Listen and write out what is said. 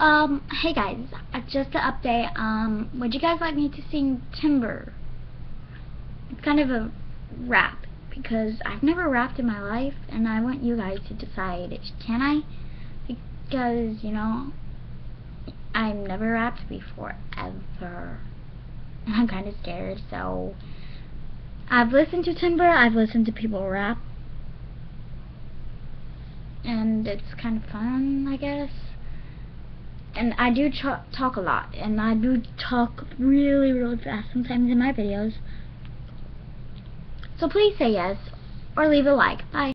Hey guys, just an update. Would you guys like me to sing Timber? It's kind of a rap, because I've never rapped in my life, and I want you guys to decide, can I? Because, you know, I've never rapped before, ever. And I'm kind of scared, so I've listened to Timber, I've listened to people rap, and it's kind of fun, I guess. And I do talk a lot, and I do talk really, really fast sometimes in my videos. So please say yes, or leave a like. Bye.